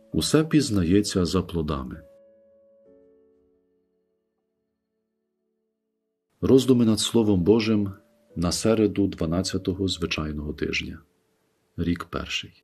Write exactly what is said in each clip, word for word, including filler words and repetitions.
Усе пізнається за плодами. Роздуми над Словом Божим на середу дванадцятого звичайного тижня. Рік перший.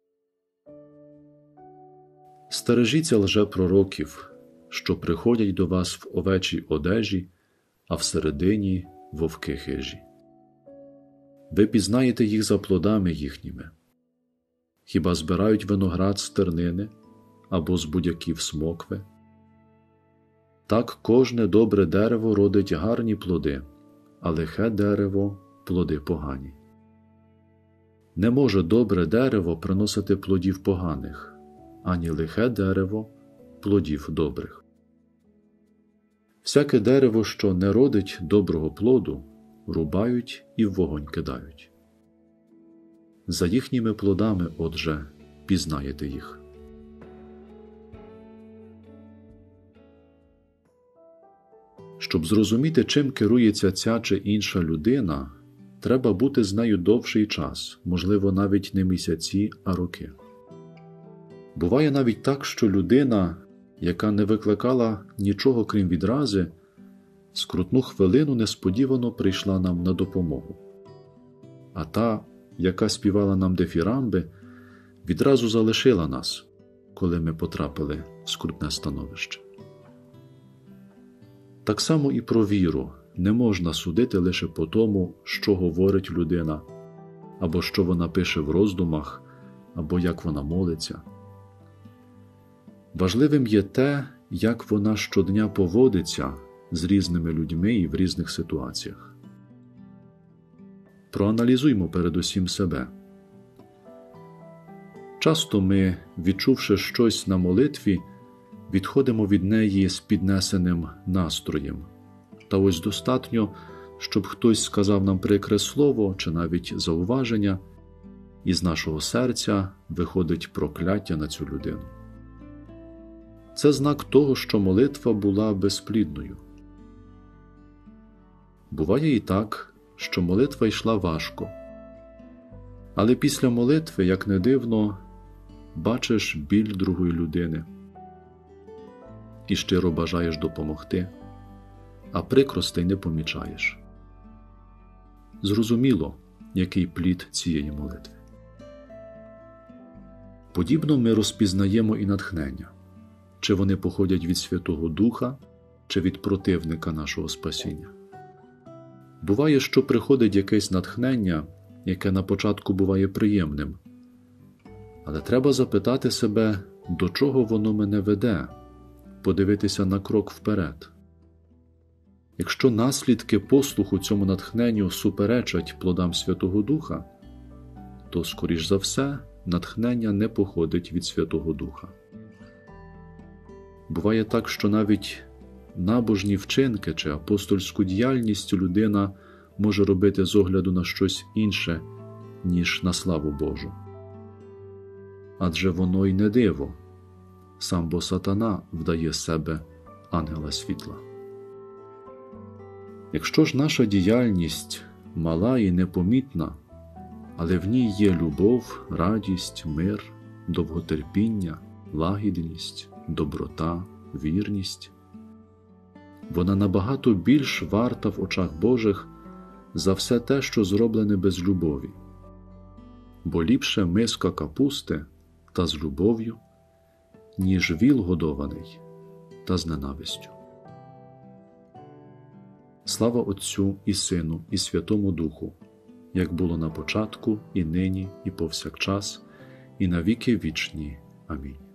Стережіться лжепророків, що приходять до вас в овечій одежі, а всередині вовки хижі. Ви пізнаєте їх за плодами їхніми. Хіба збирають виноград з тернини або з будяків смокви? Так кожне добре дерево родить гарні плоди, а лихе дерево – плоди погані. Не може добре дерево приносити плодів поганих, ані лихе дерево – плодів добрих. Всяке дерево, що не родить доброго плоду, рубають і в вогонь кидають. За їхніми плодами, отже, пізнаєте їх. Щоб зрозуміти, чим керується ця чи інша людина, треба бути з нею довший час, можливо, навіть не місяці, а роки. Буває навіть так, що людина, яка не викликала нічого крім відрази, в скрутну хвилину несподівано прийшла нам на допомогу. А та, яка співала нам дифірамби, відразу залишила нас, коли ми потрапили в скрутне становище. Так само і про віру не можна судити лише по тому, що говорить людина, або що вона пише в роздумах, або як вона молиться. Важливим є те, як вона щодня поводиться з різними людьми і в різних ситуаціях. Проаналізуймо передусім себе. Часто ми, відчувши щось на молитві, відходимо від неї з піднесеним настроєм. Та ось достатньо, щоб хтось сказав нам прикре слово чи навіть зауваження, і з нашого серця виходить прокляття на цю людину. Це знак того, що молитва була безплідною. Буває і так, що молитва йшла важко. Але після молитви, як не дивно, бачиш біль другої людини і щиро бажаєш допомогти, а прикростей не помічаєш. Зрозуміло, який плід цієї молитви. Подібно ми розпізнаємо і натхнення, чи вони походять від Святого Духа, чи від противника нашого спасіння. Буває, що приходить якесь натхнення, яке на початку буває приємним. Але треба запитати себе, до чого воно мене веде, подивитися на крок вперед. Якщо наслідки послуху цьому натхненню суперечать плодам Святого Духа, то, скоріш за все, натхнення не походить від Святого Духа. Буває так, що навіть набожні вчинки чи апостольську діяльність людина може робити з огляду на щось інше, ніж на славу Божу. Адже воно й не диво. Сам бо сатана вдає з себе ангела світла. Якщо ж наша діяльність мала і непомітна, але в ній є любов, радість, мир, довготерпіння, лагідність, доброта, вірність, вона набагато більш варта в очах Божих за все те, що зроблене без любові. Бо ліпше миска капусти та з любов'ю, ніж віл годований та з ненавистю. Слава Отцю і Сину і Святому Духу, як було на початку, і нині, і повсякчас, і на віки вічні. Амінь.